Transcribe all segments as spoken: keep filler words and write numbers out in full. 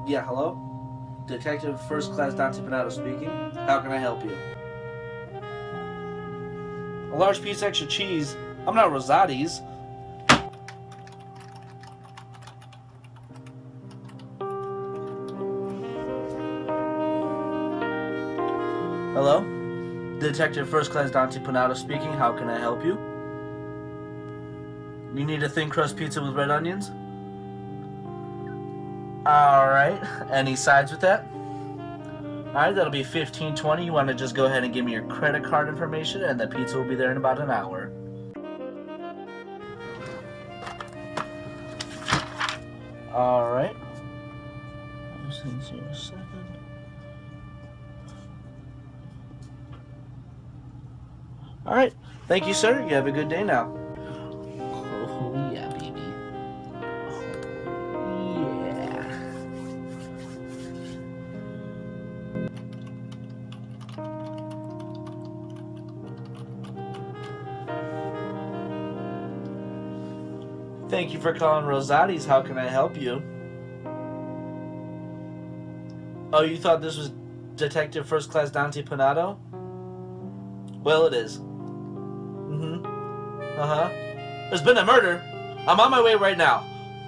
Yeah, hello? Detective First Class Dante speaking. How can I help you? A large piece extra cheese? I'm not Rosati's. Hello? Detective First Class Dante Panado speaking. How can I help you? You need a thin crust pizza with red onions? Alright. Any sides with that? Alright, that'll be fifteen twenty. You want to just go ahead and give me your credit card information, and the pizza will be there in about an hour. Alright. Alright. Thank you, sir. You have a good day now. Oh, yeah, baby. Oh, yeah. Thank you for calling Rosati's. How can I help you? Oh, you thought this was Detective First Class Dante Panado? Well, it is. Mm-hmm. Uh-huh. There's been a murder. I'm on my way right now.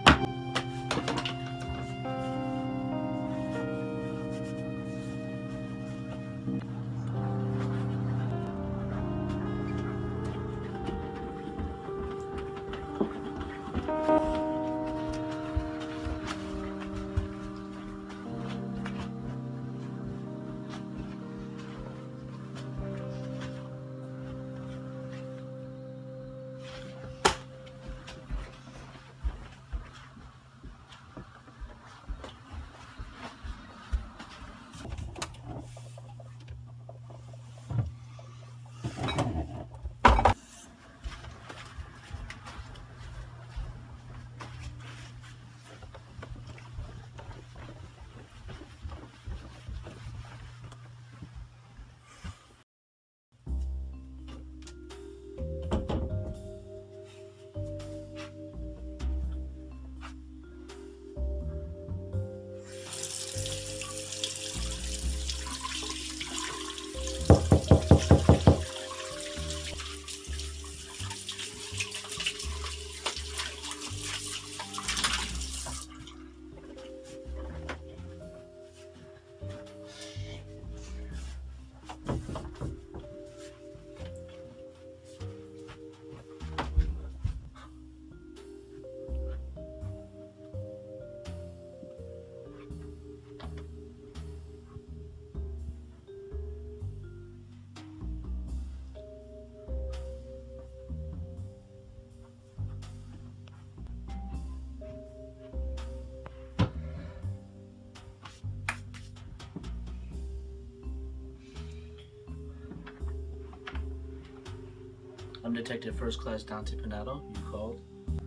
I'm Detective First Class Dante Panado. You called?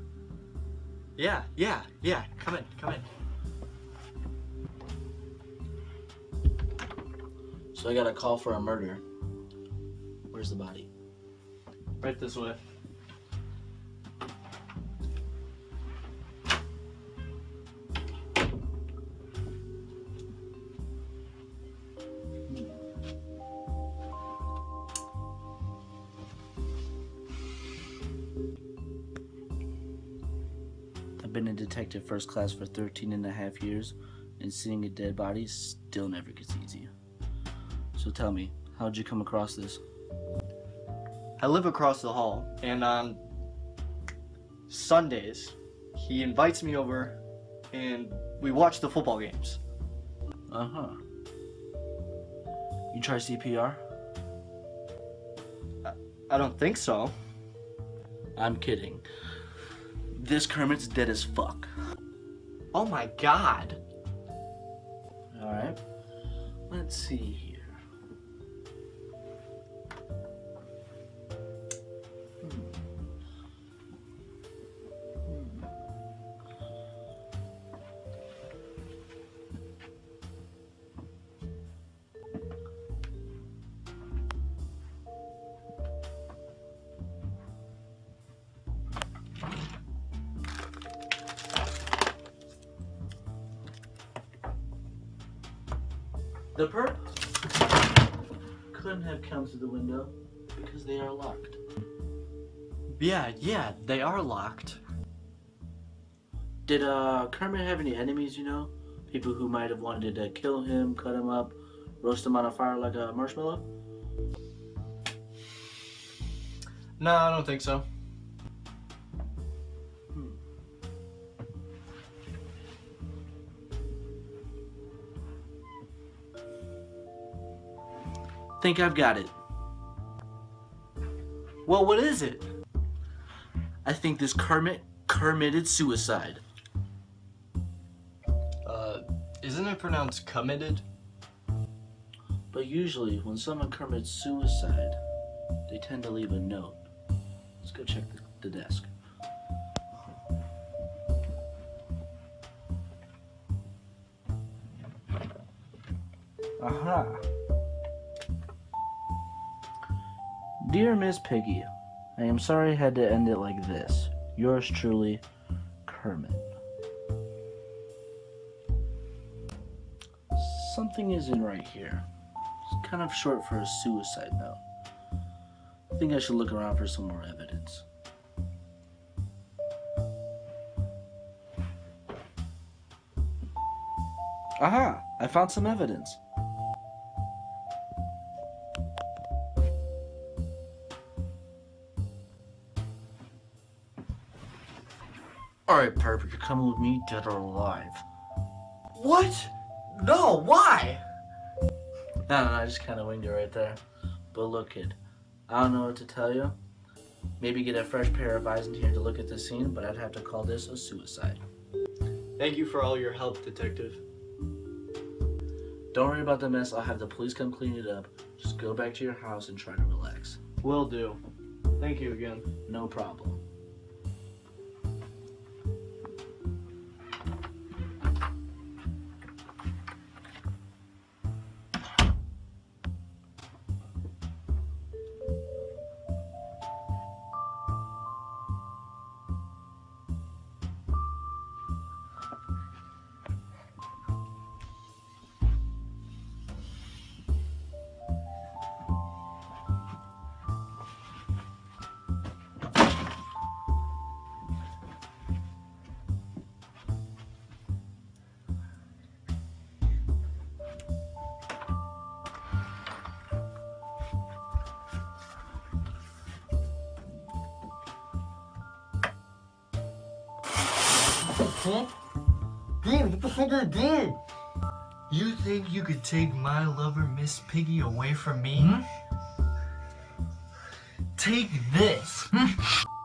Yeah, yeah, yeah. Come in, come in. So I got a call for a murder. Where's the body? Right this way. I've been a detective first class for thirteen and a half years, and seeing a dead body still never gets easy. So tell me, how'd you come across this? I live across the hall, and on Sundays, he invites me over, and we watch the football games. Uh-huh. You try C P R? I, I don't think so. I'm kidding. This Kermit's dead as fuck. Oh my god. Alright. Let's see here. The perp couldn't have come through the window because they are locked. Yeah, yeah, they are locked. Did uh, Kermit have any enemies, you know? People who might have wanted to kill him, cut him up, roast him on a fire like a marshmallow? No, I don't think so. Hmm. Think I've got it. Well, what is it? I think this Kermit committed suicide. Uh, isn't it pronounced committed? But usually, when someone commits suicide, they tend to leave a note. Let's go check the, the desk. Aha! Dear Miss Piggy, I am sorry I had to end it like this. Yours truly, Kermit. Something isn't right here. It's kind of short for a suicide note. I think I should look around for some more evidence. Aha! I found some evidence. Alright, Perp, you're coming with me, dead or alive. What? No, why? No, no, I just kind of winged it right there. But look, kid, I don't know what to tell you. Maybe get a fresh pair of eyes in here to look at the scene, but I'd have to call this a suicide. Thank you for all your help, Detective. Don't worry about the mess. I'll have the police come clean it up. Just go back to your house and try to relax. Will do. Thank you again. No problem. Huh? Damn, what the fuck I did? You think you could take my lover, Miss Piggy, away from me? Hmm? Take this!